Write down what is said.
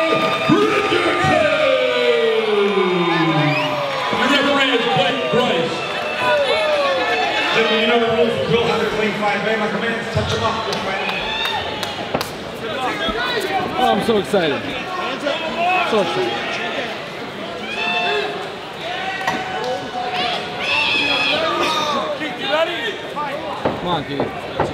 You know the rules. We'll have a clean fight. Obey my commands. Touch him up. We'll fight him. Oh, I'm so excited. So excited. Keith, you ready? Come on, Keith.